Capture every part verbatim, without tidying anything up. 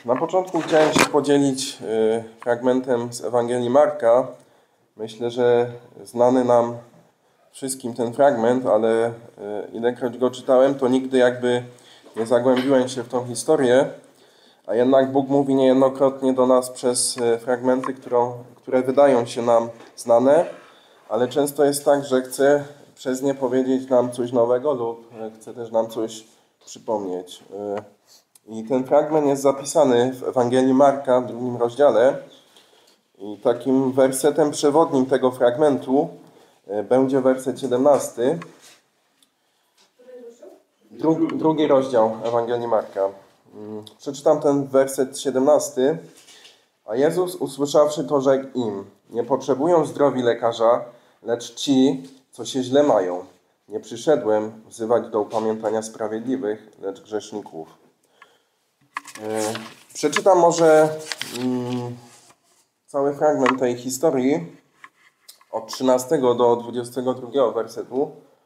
Na początku chciałem się podzielić fragmentem z Ewangelii Marka. Myślę, że znany nam wszystkim ten fragment, ale ilekroć go czytałem, to nigdy jakby nie zagłębiłem się w tą historię, a jednak Bóg mówi niejednokrotnie do nas przez fragmenty, którą, które wydają się nam znane, ale często jest tak, że chce przez nie powiedzieć nam coś nowego lub chce też nam coś przypomnieć. I ten fragment jest zapisany w Ewangelii Marka w drugim rozdziale i takim wersetem przewodnim tego fragmentu będzie werset siedemnasty. Dru, drugi rozdział Ewangelii Marka. Przeczytam ten werset siedemnasty. A Jezus, usłyszawszy to, rzekł im: nie potrzebują zdrowi lekarza, lecz ci, co się źle mają. Nie przyszedłem wzywać do upamiętania sprawiedliwych, lecz grzeszników. Przeczytam może mm, cały fragment tej historii od trzynastego do dwudziestego drugiego wersetu.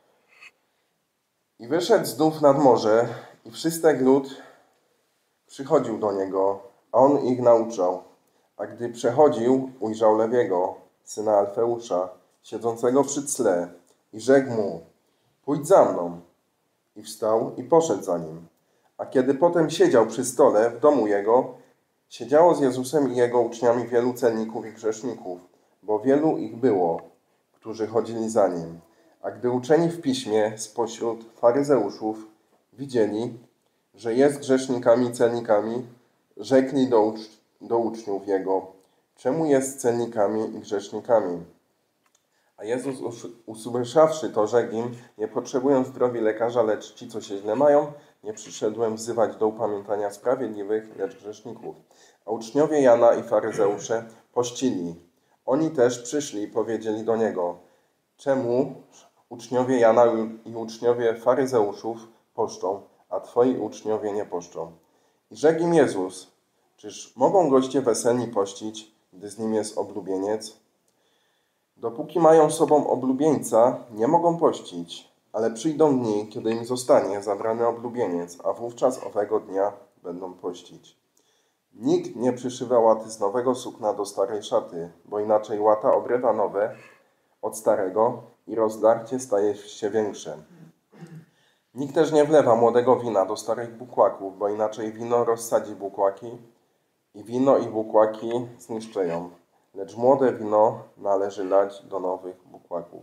I wyszedł znów nad morze i wszystek lud przychodził do niego, a on ich nauczał. A gdy przechodził, ujrzał Lewiego, syna Alfeusza, siedzącego przy cle i rzekł mu: pójdź za mną. I wstał i poszedł za nim. A kiedy potem siedział przy stole w domu jego, siedziało z Jezusem i jego uczniami wielu celników i grzeszników, bo wielu ich było, którzy chodzili za nim. A gdy uczeni w piśmie spośród faryzeuszów widzieli, że jest grzesznikami i celnikami, rzekli do, ucz do uczniów jego: czemu jest celnikami i grzesznikami? A Jezus, usłyszawszy to, rzekł im: nie potrzebują zdrowi lekarza, lecz ci, co się źle mają. Nie przyszedłem wzywać do upamiętania sprawiedliwych, lecz grzeszników. A uczniowie Jana i faryzeusze pościli. Oni też przyszli i powiedzieli do niego: czemu uczniowie Jana i uczniowie faryzeuszów poszczą, a twoi uczniowie nie poszczą? I rzekł im Jezus: czyż mogą goście weselni pościć, gdy z nim jest oblubieniec? Dopóki mają sobą oblubieńca, nie mogą pościć, ale przyjdą dni, kiedy im zostanie zabrany oblubieniec, a wówczas owego dnia będą pościć. Nikt nie przyszywa łaty z nowego sukna do starej szaty, bo inaczej łata obrywa nowe od starego i rozdarcie staje się większe. Nikt też nie wlewa młodego wina do starych bukłaków, bo inaczej wino rozsadzi bukłaki i wino i bukłaki zniszczeją. Lecz młode wino należy lać do nowych bukłaków.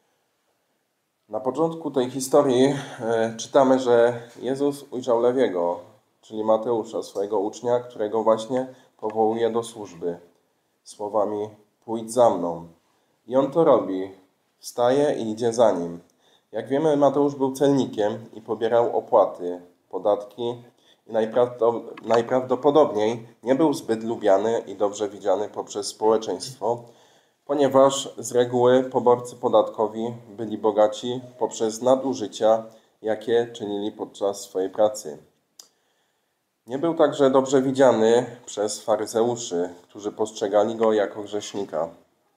Na początku tej historii e, czytamy, że Jezus ujrzał Lewiego, czyli Mateusza, swojego ucznia, którego właśnie powołuje do służby słowami: pójdź za mną. I on to robi. Wstaje i idzie za nim. Jak wiemy, Mateusz był celnikiem i pobierał opłaty, podatki i najprawdopodobniej nie był zbyt lubiany i dobrze widziany poprzez społeczeństwo, ponieważ z reguły poborcy podatkowi byli bogaci poprzez nadużycia, jakie czynili podczas swojej pracy. Nie był także dobrze widziany przez faryzeuszy, którzy postrzegali go jako grzesznika.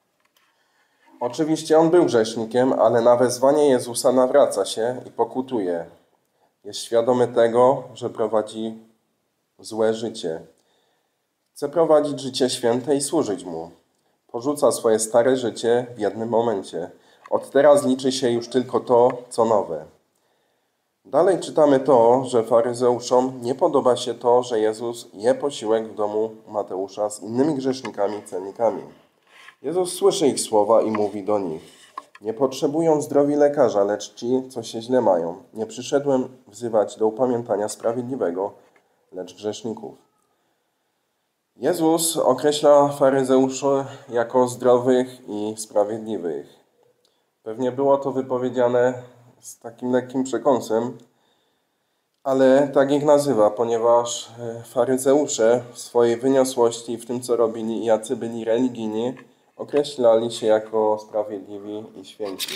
Oczywiście on był grzesznikiem, ale na wezwanie Jezusa nawraca się i pokutuje. Jest świadomy tego, że prowadzi złe życie. Chce prowadzić życie święte i służyć Mu. Porzuca swoje stare życie w jednym momencie. Od teraz liczy się już tylko to, co nowe. Dalej czytamy to, że faryzeuszom nie podoba się to, że Jezus je posiłek w domu Mateusza z innymi grzesznikami i celnikami. Jezus słyszy ich słowa i mówi do nich: nie potrzebują zdrowi lekarza, lecz ci, co się źle mają. Nie przyszedłem wzywać do upamiętania sprawiedliwego, lecz grzeszników. Jezus określa faryzeuszy jako zdrowych i sprawiedliwych. Pewnie było to wypowiedziane z takim lekkim przekąsem, ale tak ich nazywa, ponieważ faryzeusze w swojej wyniosłości w tym, co robili i jacy byli religijni, określali się jako sprawiedliwi i święci.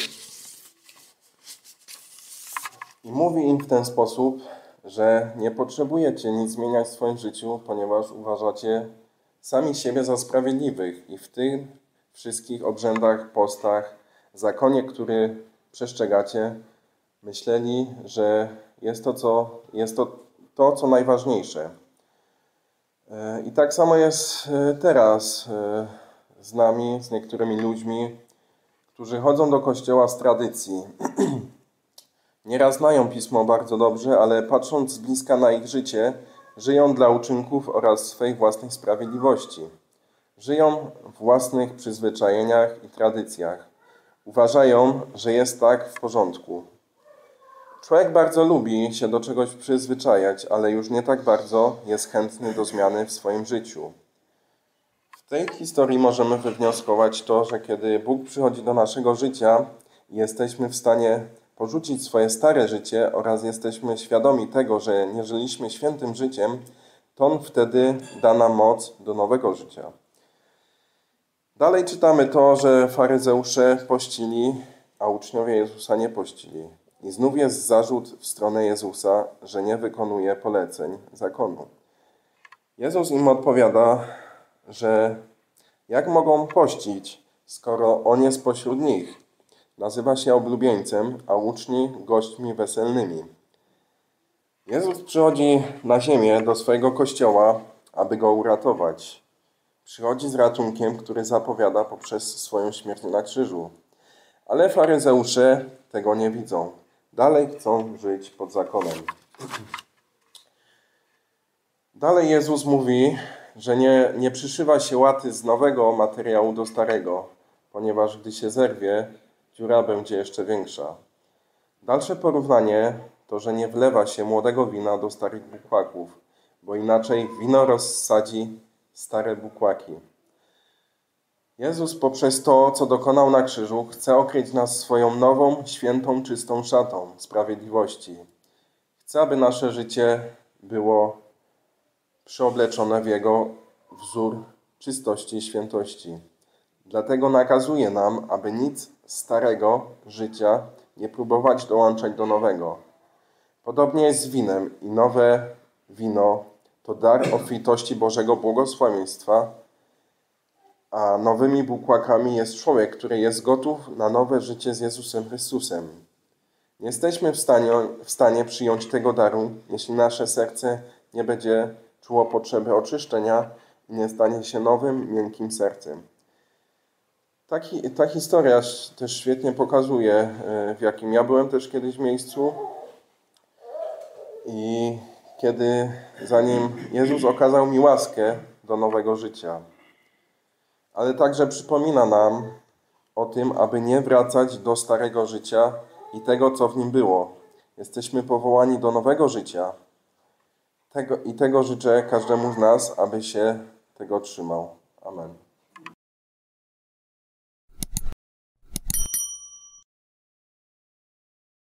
I mówi im w ten sposób, że nie potrzebujecie nic zmieniać w swoim życiu, ponieważ uważacie sami siebie za sprawiedliwych i w tych wszystkich obrzędach, postach, zakonie, który przestrzegacie, myśleli, że jest to, co, jest to, to, co najważniejsze. I tak samo jest teraz z nami, z niektórymi ludźmi, którzy chodzą do kościoła z tradycji. Nieraz znają Pismo bardzo dobrze, ale patrząc z bliska na ich życie, żyją dla uczynków oraz swej własnej sprawiedliwości. Żyją w własnych przyzwyczajeniach i tradycjach. Uważają, że jest tak w porządku. Człowiek bardzo lubi się do czegoś przyzwyczajać, ale już nie tak bardzo jest chętny do zmiany w swoim życiu. W tej historii możemy wywnioskować to, że kiedy Bóg przychodzi do naszego życia i jesteśmy w stanie porzucić swoje stare życie oraz jesteśmy świadomi tego, że nie żyliśmy świętym życiem, to On wtedy da nam moc do nowego życia. Dalej czytamy to, że faryzeusze pościli, a uczniowie Jezusa nie pościli. I znów jest zarzut w stronę Jezusa, że nie wykonuje poleceń zakonu. Jezus im odpowiada, że jak mogą pościć, skoro On jest pośród nich? Nazywa się oblubieńcem, a uczni gośćmi weselnymi. Jezus przychodzi na ziemię do swojego kościoła, aby go uratować. Przychodzi z ratunkiem, który zapowiada poprzez swoją śmierć na krzyżu. Ale faryzeusze tego nie widzą. Dalej chcą żyć pod zakonem. Dalej Jezus mówi, że nie, nie przyszywa się łaty z nowego materiału do starego, ponieważ gdy się zerwie, dziura będzie jeszcze większa. Dalsze porównanie to, że nie wlewa się młodego wina do starych bukłaków, bo inaczej wino rozsadzi stare bukłaki. Jezus poprzez to, co dokonał na krzyżu, chce okryć nas swoją nową, świętą, czystą szatą sprawiedliwości. Chce, aby nasze życie było przyobleczone w Jego wzór czystości i świętości. Dlatego nakazuje nam, aby nic starego życia nie próbować dołączać do nowego. Podobnie jest z winem i nowe wino to dar obfitości Bożego błogosławieństwa, a nowymi bukłakami jest człowiek, który jest gotów na nowe życie z Jezusem Chrystusem. Nie jesteśmy w stanie, w stanie przyjąć tego daru, jeśli nasze serce nie będzie czuło potrzeby oczyszczenia i nie stanie się nowym, miękkim sercem. Taki, ta historia też świetnie pokazuje, w jakim ja byłem też kiedyś miejscu i kiedy zanim Jezus okazał mi łaskę do nowego życia. Ale także przypomina nam o tym, aby nie wracać do starego życia i tego, co w nim było. Jesteśmy powołani do nowego życia. Tego, I tego życzę każdemu z nas, aby się tego trzymał. Amen.